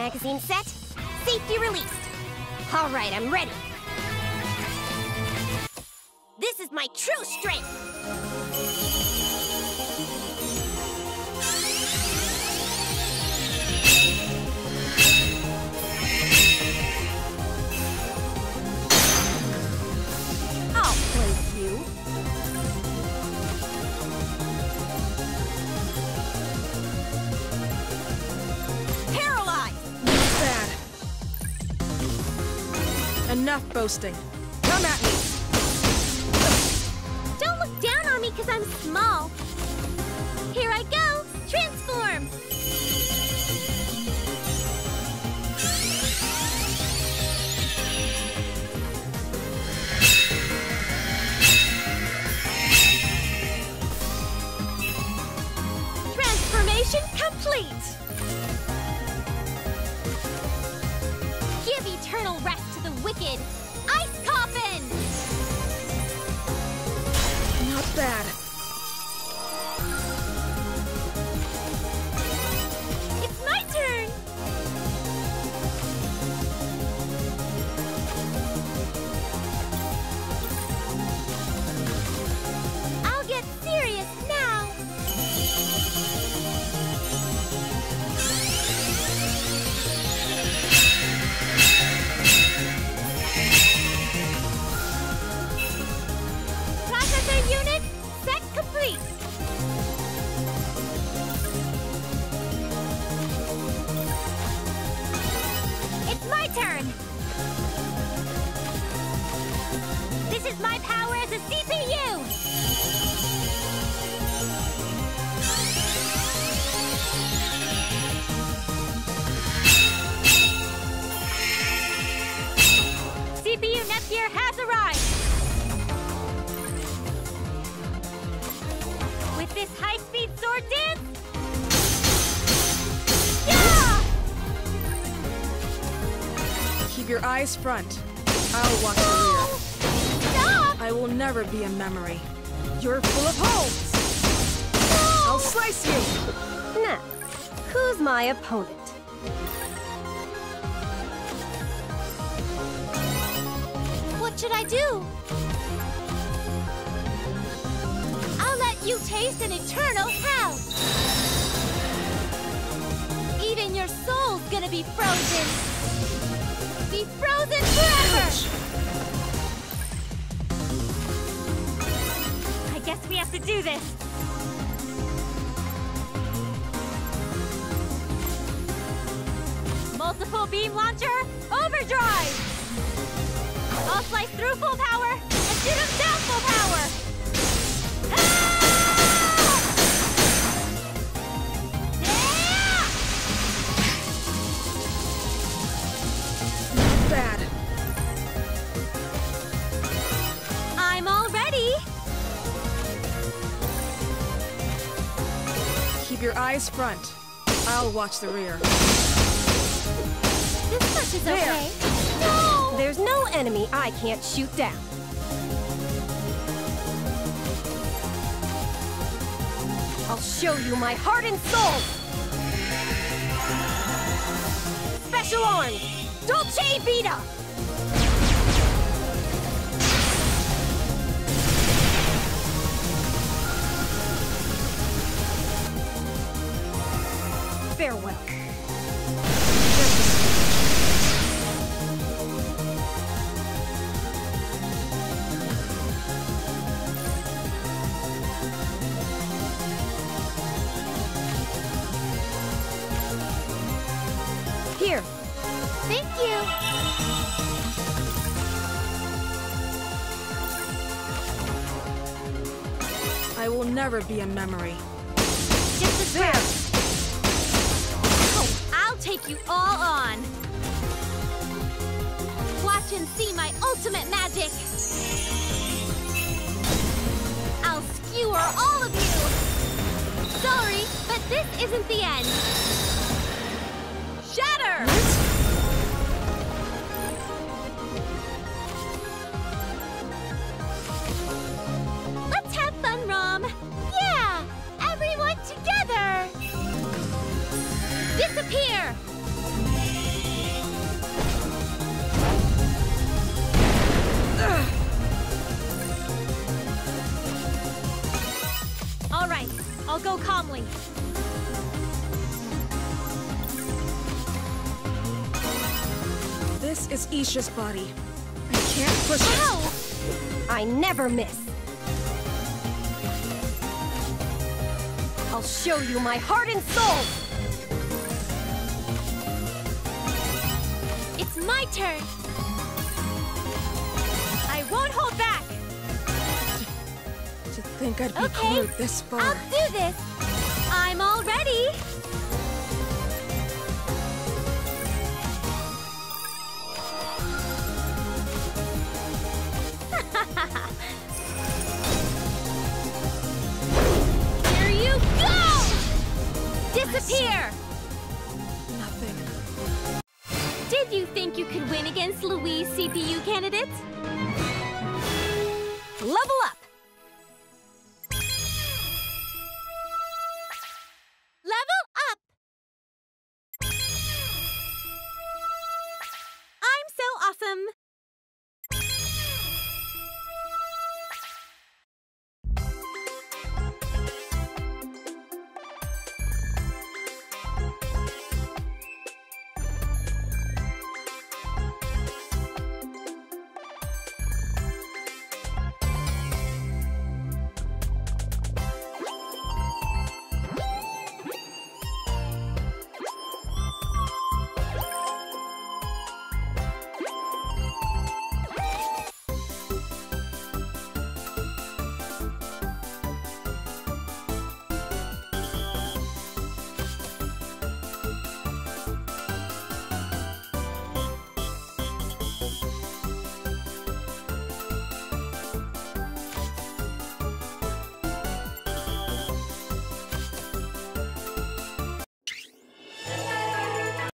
magazine set. Safety released. All right, I'm ready. This is my true strength. I'll place you. Enough boasting. Come at me! Don't look down on me because I'm small. Here I go! Transform! Transformation complete! Give eternal rest to the wicked! Ice Coffin! Not bad. It's my turn! I'll get serious now! Unit set complete. It's my turn. This is my power as a CPU. CPU Neptunia has arrived. With this high-speed sword dance? Yeah! Keep your eyes front. I'll watch the rear. Stop! I will never be a memory. You're full of holes! No! I'll slice you! Now, who's my opponent? What should I do? You taste an eternal hell! Even your soul's gonna be frozen! Be frozen forever! I guess we have to do this! Multiple beam launcher, overdrive! I'll slice through full power and shoot him down full power! Bad. I'm all ready. Keep your eyes front. I'll watch the rear. This much is okay. No! There's no enemy I can't shoot down. I'll show you my heart and soul! Special arms! Dolce Vita! Farewell. Here. Thank you. I will never be a memory. Just a there. Oh, I'll take you all on. Watch and see my ultimate magic. I'll skewer all of you. Sorry, but this isn't the end. Shatter! Let's have fun, Rom. Yeah! Everyone together! Disappear! go calmly. This is Isha's body. I can't push it. Ow! I never miss. I'll show you my heart and soul. It's my turn. I won't hold back. To think I'd be Okay, clued this far. I'll do this. I'm all ready. Here you go! Disappear! Nothing. Did you think you could win against Louise CPU candidates?